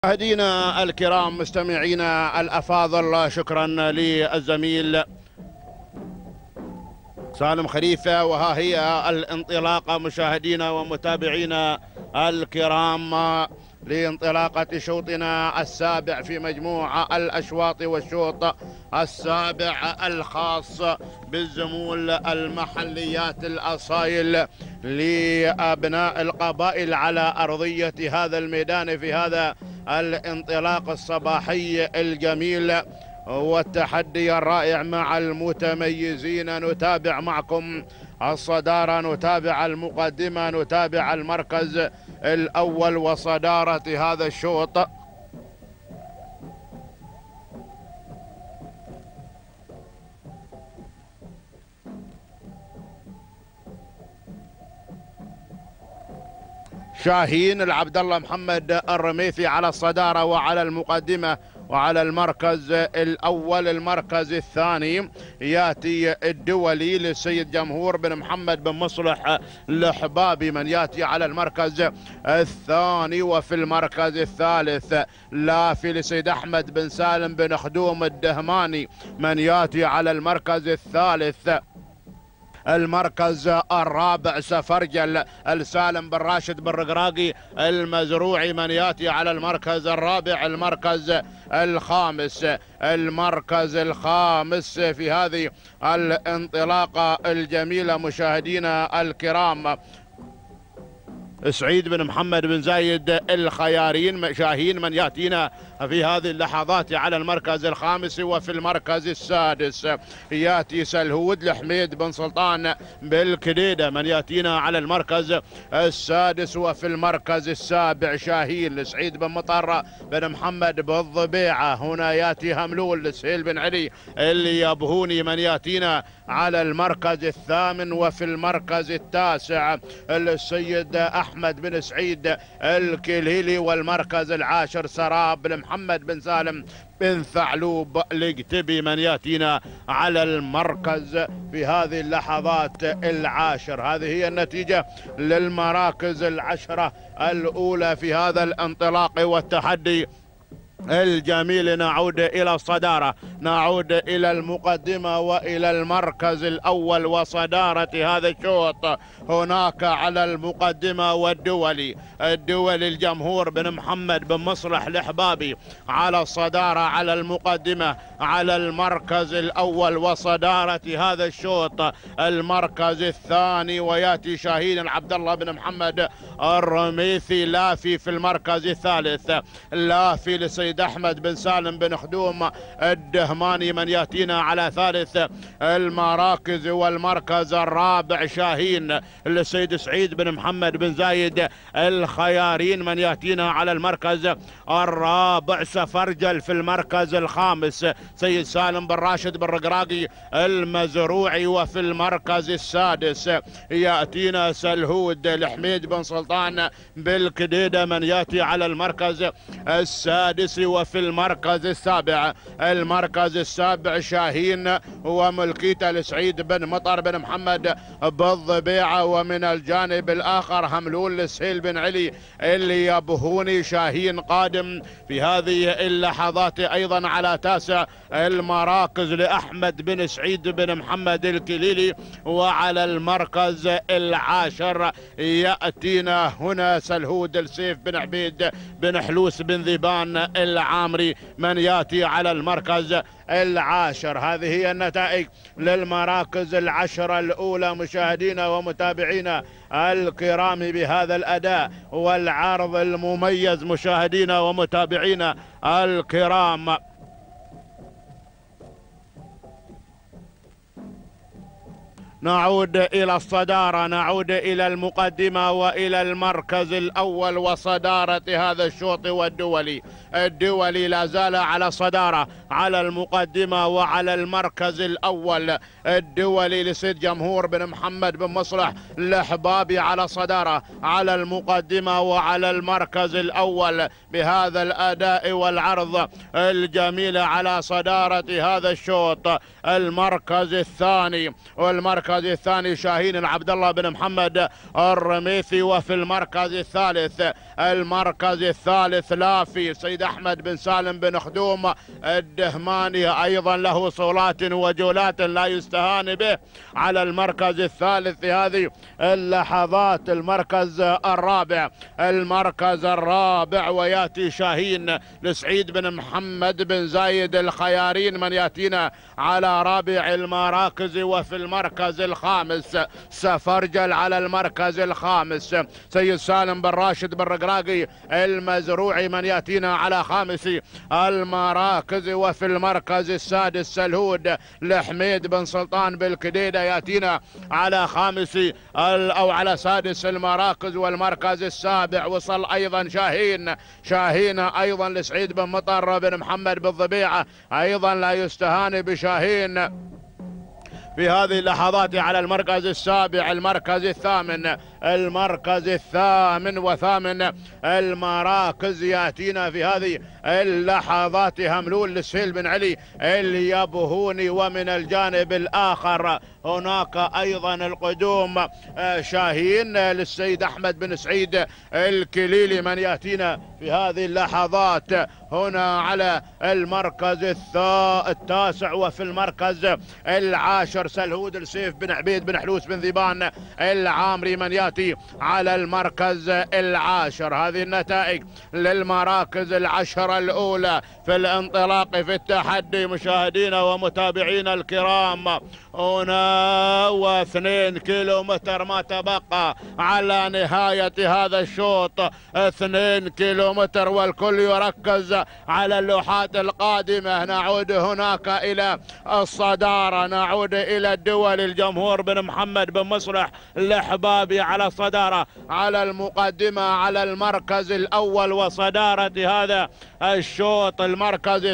مشاهدينا الكرام مستمعينا الأفاضل، شكرا للزميل سالم خليفة. وها هي الانطلاقة مشاهدينا ومتابعينا الكرام لانطلاقة شوطنا السابع في مجموعة الأشواط، والشوط السابع الخاص بالزمول المحليات الأصايل لأبناء القبائل على أرضية هذا الميدان في هذا الانطلاق الصباحي الجميل والتحدي الرائع مع المتميزين. نتابع معكم الصدارة، نتابع المقدمة، نتابع المركز الأول وصدارة هذا الشوط. شاهين العبد الله محمد الرميثي على الصدارة وعلى المقدمة وعلى المركز الأول. المركز الثاني يأتي الدولي للسيد جمهور بن محمد بن مصلح الحبابي من يأتي على المركز الثاني. وفي المركز الثالث لافي للسيد أحمد بن سالم بن خدوم الدهماني من يأتي على المركز الثالث. المركز الرابع سفرجل السالم بن راشد بن رقراقي المزروعي من ياتي على المركز الرابع. المركز الخامس، المركز الخامس في هذه الانطلاقة الجميلة مشاهدينا الكرام سعيد بن محمد بن زايد الخيارين شاهين من ياتينا في هذه اللحظات على المركز الخامس. وفي المركز السادس ياتي سلهود لحميد بن سلطان بالكديدة من ياتينا على المركز السادس. وفي المركز السابع شاهين لسعيد بن مطر بن محمد بالضبيعة. هنا ياتي هملول لسهيل بن علي اللي يبهوني من ياتينا على المركز الثامن. وفي المركز التاسع السيد أحمد بن سعيد الكليلي. والمركز العاشر سراب بن محمد بن سالم بن ثعلوب القتبي من ياتينا على المركز في هذه اللحظات العاشر. هذه هي النتيجة للمراكز العشرة الأولى في هذا الانطلاق والتحدي الجميل. نعود إلى الصدارة، نعود إلى المقدمة وإلى المركز الأول وصدارة هذا الشوط. هناك على المقدمة والدولي الجمهور بن محمد بن مصلح الحبابي على الصدارة على المقدمة على المركز الأول وصدارة هذا الشوط. المركز الثاني وياتي شاهين العبد الله بن محمد الرميثي لافي في المركز الثالث. لافي لسيد أحمد بن سالم بن خدوم الدهماني من ياتينا على ثالث المراكز. والمركز الرابع شاهين للسيد سعيد بن محمد بن زايد الخيارين من ياتينا على المركز الرابع. سفرجل في المركز الخامس سيد سالم بن راشد بن رقراقي المزروعي. وفي المركز السادس ياتينا سلهود لحميد بن سلطان بالكديدة من ياتي على المركز السادس. وفي المركز السابع، المركز السابع شاهين وملكيته لسعيد بن مطر بن محمد بالضبيعة. ومن الجانب الآخر هملول لسهيل بن علي اللي يبهوني. شاهين قادم في هذه اللحظات أيضا على تاسع المراكز لأحمد بن سعيد بن محمد الكليلي. وعلى المركز العاشر يأتينا هنا سلهود السيف بن عبيد بن حلوس بن ذيبان العامري من ياتي على المركز العاشر. هذه هي النتائج للمراكز العشرة الأولى مشاهدينا ومتابعينا الكرام بهذا الأداء والعرض المميز مشاهدينا ومتابعينا الكرام. نعود إلى الصدارة، نعود إلى المقدمة وإلى المركز الأول وصدارة هذا الشوط. والدولي لا زال على صدارة على المقدمة وعلى المركز الأول. الدولي لسيد جمهور بن محمد بن مصلح الحبابي على صدارة على المقدمة وعلى المركز الأول بهذا الأداء والعرض الجميل على صدارة هذا الشوط. المركز الثاني والمركز المركز الثاني شاهين العبد الله بن محمد الرميثي، وفي المركز الثالث المركز الثالث لافي سيد أحمد بن سالم بن خدوم الدهماني، أيضا له صولات وجولات لا يستهان به على المركز الثالث في هذه اللحظات. المركز الرابع وياتي شاهين لسعيد بن محمد بن زايد الخيارين من ياتينا على رابع المراكز. وفي المركز الخامس سفرجل على المركز الخامس سيد سالم بن راشد بن رقراقي المزروعي من ياتينا على خامس المراكز. وفي المركز السادس سلهود لحميد بن سلطان بالكديدة ياتينا على خامس او على سادس المراكز. والمركز السابع وصل ايضا شاهين ايضا لسعيد بن مطر بن محمد بالضبيعة، ايضا لا يستهان بشاهين في هذه اللحظات على المركز السابع. المركز الثامن وثامن المراكز ياتينا في هذه اللحظات هملول لسهيل بن علي اليبهوني، ومن الجانب الآخر هناك أيضا القدوم شاهين للسيد أحمد بن سعيد الكليلي من ياتينا في هذه اللحظات هنا على المركز التاسع. وفي المركز العاشر سلهود السيف بن عبيد بن حلوس بن ذيبان العامري من ياتي على المركز العاشر. هذه النتائج للمراكز العشرة الأولى في الانطلاق في التحدي مشاهدينا ومتابعينا الكرام. هنا و2 كيلومتر ما تبقى على نهاية هذا الشوط، 2 كيلومتر، والكل يركز على اللوحات القادمة. نعود هناك إلى الصدارة، نعود إلى الدول. الجمهور بن محمد بن مصلح الأحبابي على الصدارة على المقدمة على المركز الأول وصدارة هذا الشوط. المركز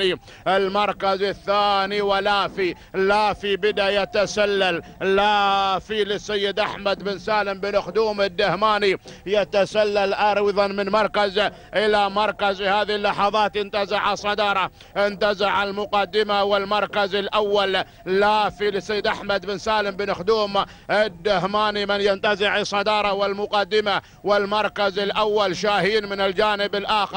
الثاني ولافي بدأ يتسلل، لافي للسيد أحمد بن سالم بن خدوم الدهماني يتسلل أروضا من مركز إلى مركز. هذه اللحظات انتزع صدارة، انتزع المقدمة، والمركز الأول لافي للسيد أحمد بن سالم بن خدوم الدهماني من ينتزع صدارة والمقدمة. والمركز الأول شاهين من الجانب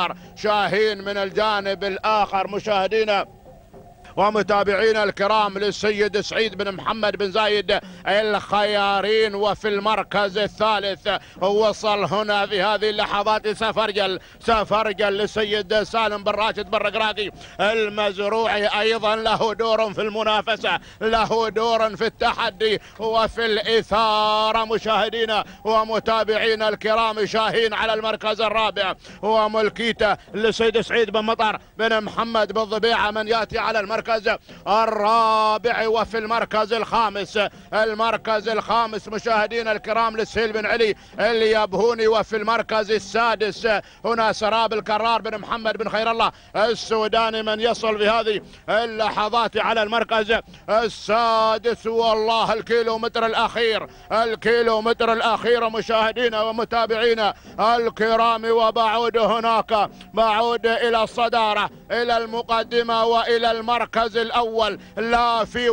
الآخر مشاهدينا ومتابعينا الكرام للسيد سعيد بن محمد بن زايد الخيارين. وفي المركز الثالث وصل هنا في هذه اللحظات سفرجل للسيد سالم بن راشد بن رقراقي المزروعي، أيضا له دور في المنافسة، له دور في التحدي وفي الإثارة مشاهدينا ومتابعينا الكرام. شاهين على المركز الرابع وملكيته للسيد سعيد بن مطر بن محمد بالضبيعة من يأتي على المركز الرابع. وفي المركز الخامس مشاهدينا الكرام لسهيل بن علي اليبهوني. وفي المركز السادس هنا سراب الكرار بن محمد بن خير الله السوداني من يصل في هذه اللحظات على المركز السادس. والله الكيلومتر الأخير مشاهدينا ومتابعينا الكرام. وبعود هناك، بعود إلى الصدارة، إلى المقدمة، وإلى المركز الأول لافي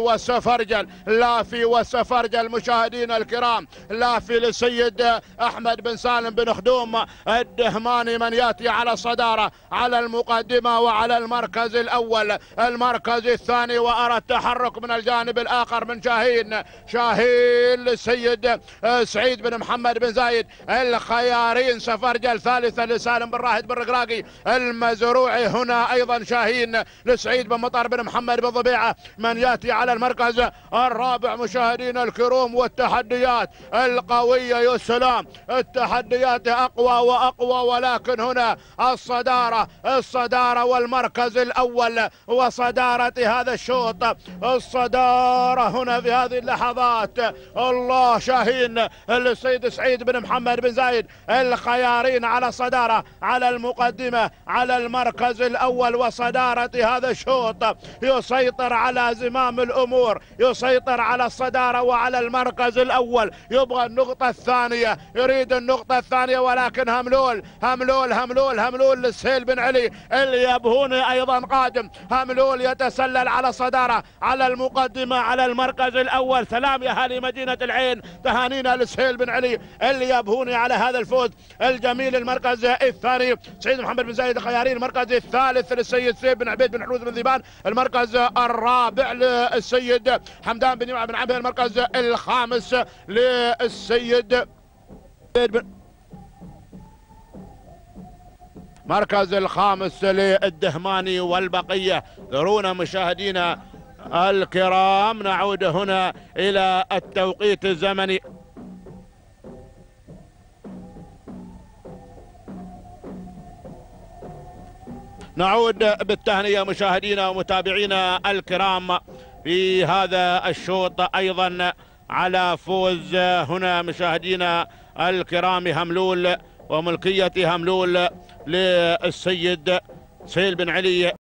وسفرجل مشاهدينا الكرام. لافي للسيد أحمد بن سالم بن خدوم الدهماني من يأتي على الصدارة على المقدمة وعلى المركز الأول. المركز الثاني وأرى التحرك من الجانب الآخر من شاهين للسيد سعيد بن محمد بن زايد الخيارين. سفرجل ثالثا لسالم بن راشد بن رقراقي المزروعي. هنا أيضا شاهين لسعيد بن مطر بن محمد بالضبيعة من يأتي على المركز الرابع مشاهدينا الكرام. والتحديات القوية يا سلام، التحديات أقوى وأقوى، ولكن هنا الصدارة والمركز الأول وصدارة هذا الشوط. الصدارة هنا في هذه اللحظات، الله، شاهين للسيد سعيد بن محمد بن زايد الخيارين على الصدارة على المقدمة على المركز الأول وصدارة هذا الشوط. يسيطر على زمام الأمور، يسيطر على الصدارة وعلى المركز الأول. يبغى النقطة الثانية، يريد النقطة الثانية، ولكن هملول للسهيل بن علي. اليابهوني أيضا قادم. هملول يتسلل على الصدارة، على المقدمة، على المركز الأول. سلام يا أهالي مدينة العين، تهانينا للسهيل بن علي اليابهوني على هذا الفوز الجميل. المركز الثاني سعيد محمد بن زايد الخياري. المركز الثالث للسيد سيف بن عبيد بن حلوز بن ذيبان. المركز الرابع للسيد حمدان بن يوعى بن عبيد. المركز الخامس للسيد مركز الخامس للدهماني. والبقية ذرونا مشاهدينا الكرام، نعود هنا إلى التوقيت الزمني. نعود بالتهنئة مشاهدينا ومتابعينا الكرام في هذا الشوط أيضا على فوز هنا مشاهدينا الكرام هملول وملكية هملول للسيد سهيل بن علي.